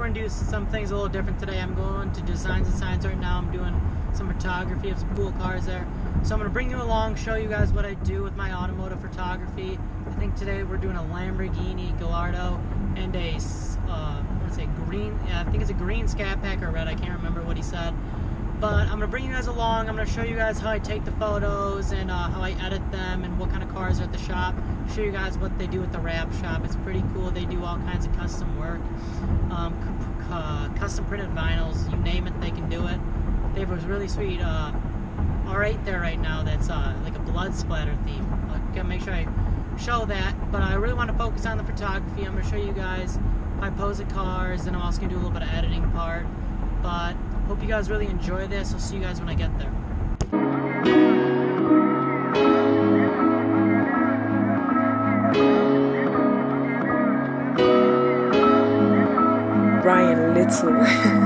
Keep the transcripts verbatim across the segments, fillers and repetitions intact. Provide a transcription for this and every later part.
going to do some things a little different today. I'm going to Designs and Signs right now. I'm doing some photography of some cool cars there. So I'm going to bring you along, show you guys what I do with my automotive photography. I think today we're doing a Lamborghini Gallardo and a, uh, what is it, green, yeah, I think it's a green Scat Pack or red, I can't remember what he said. But I'm going to bring you guys along. I'm going to show you guys how I take the photos and uh, how I edit them and what kind of cars are at the shop. Show you guys what they do at the wrap shop. It's pretty cool. They do all kinds of custom work, um, uh, custom printed vinyls, you name it, they can do it. They have a really sweet uh, R eight there right now that's uh, like a blood splatter theme. I'm going to make sure I show that, but I really want to focus on the photography. I'm going to show you guys how I pose the cars, and I'm also going to do a little bit of editing part. But hope you guys really enjoy this. I'll see you guys when I get there. Brian Little.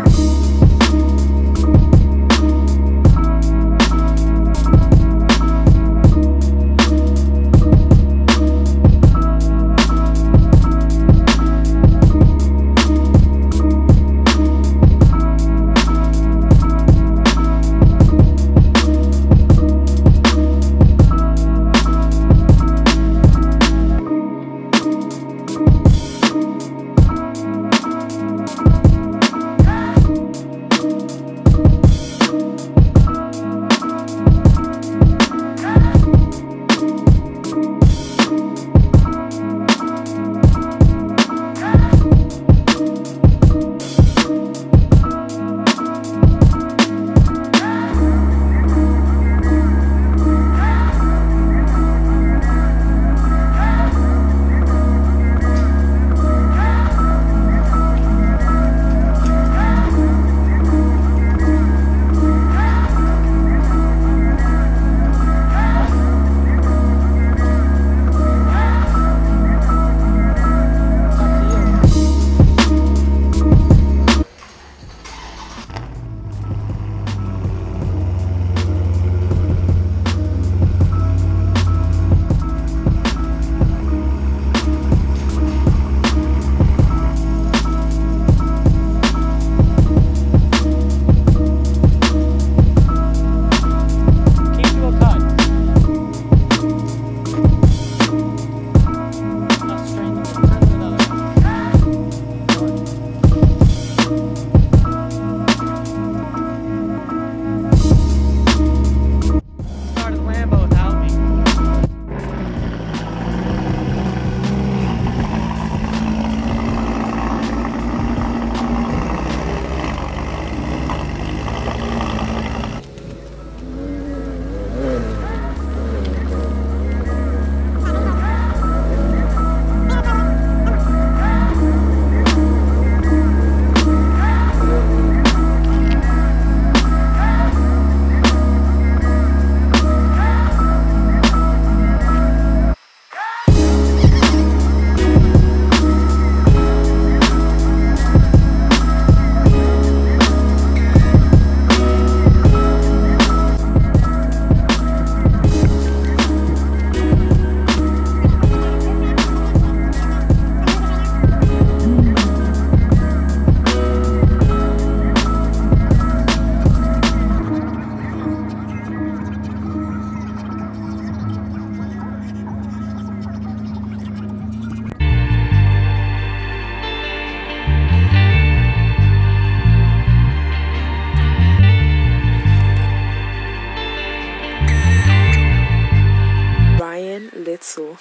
Little.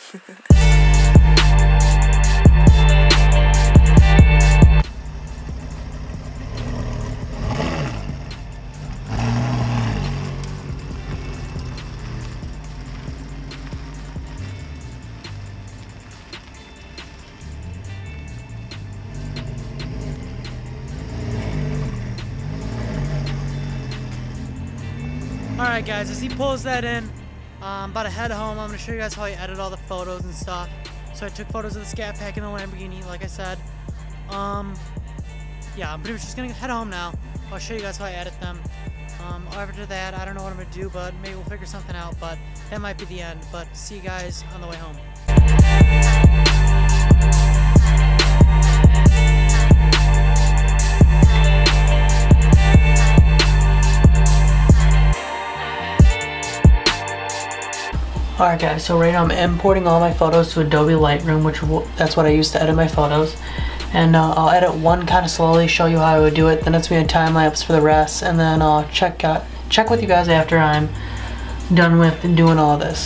Alright guys, as he pulls that in, I'm about to head home. I'm going to show you guys how I edit all the photos and stuff. So I took photos of the Scat Pack and the Lamborghini, like I said. Um, yeah, I'm pretty much just going to head home now. I'll show you guys how I edit them. Um, after that, I don't know what I'm going to do, but maybe we'll figure something out. But that might be the end. But see you guys on the way home. Alright guys, so right now I'm importing all my photos to Adobe Lightroom, which w that's what I use to edit my photos. And uh, I'll edit one kind of slowly, show you how I would do it, then it's going to be a time lapse for the rest, and then I'll check out, check with you guys after I'm done with doing all this.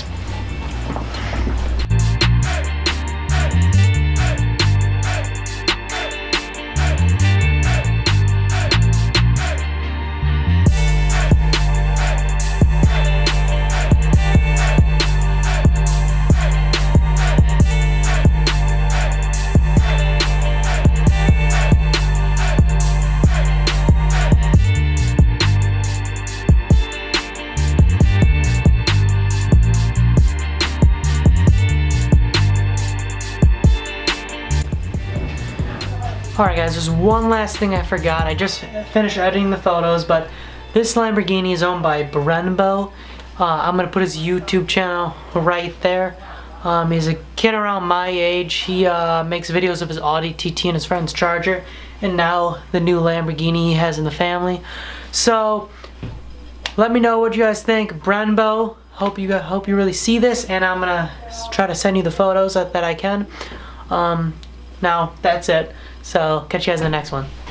Alright guys, there's one last thing I forgot. I just finished editing the photos, but this Lamborghini is owned by Brembo. Uh, I'm going to put his YouTube channel right there. Um, he's a kid around my age. He uh, makes videos of his Audi T T and his friend's Charger, and now the new Lamborghini he has in the family. So, let me know what you guys think. Brembo, hope you, hope you really see this, and I'm going to try to send you the photos that, that I can. Um, now, that's it. So, catch you guys in the next one.